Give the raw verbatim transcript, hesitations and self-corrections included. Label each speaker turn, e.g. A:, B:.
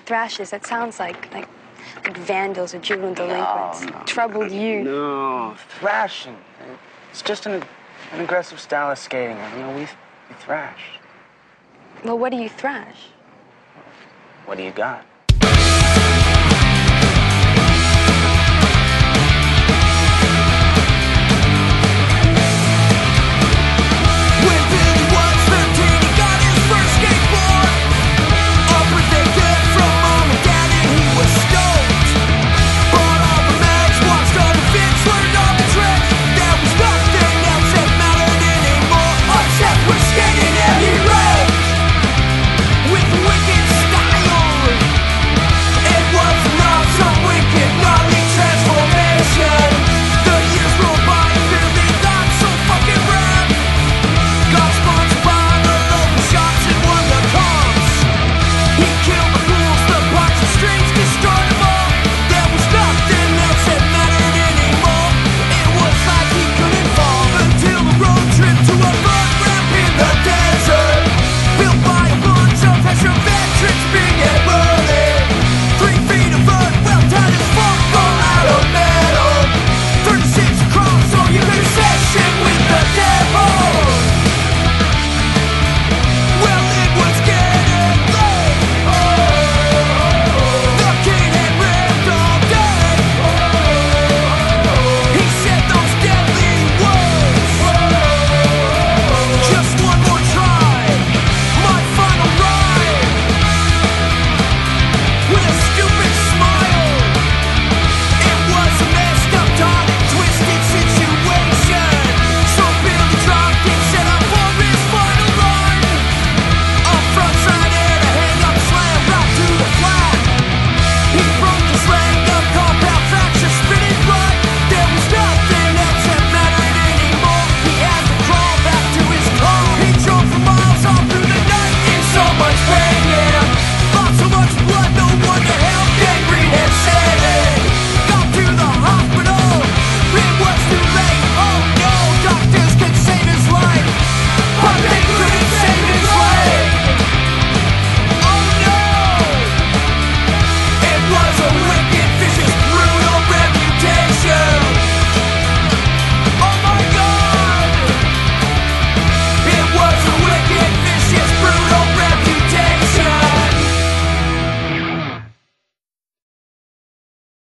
A: Thrashes, that sounds like, like, like vandals or juvenile delinquents.
B: No, no,
A: Troubled youth.
B: No, thrashing. It's just an, an aggressive style of skating. You know, we, we thrash.
A: Well, what do you thrash?
B: What do you got?